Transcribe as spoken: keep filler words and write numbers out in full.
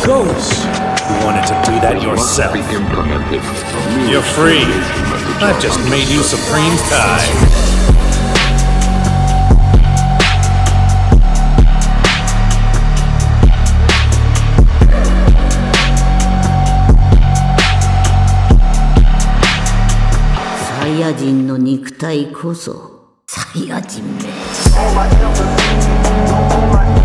Ghost! You wanted to do that yourself. You're free. I've just made you Supreme Kai. サイヤ人の肉体こそサイヤ人め。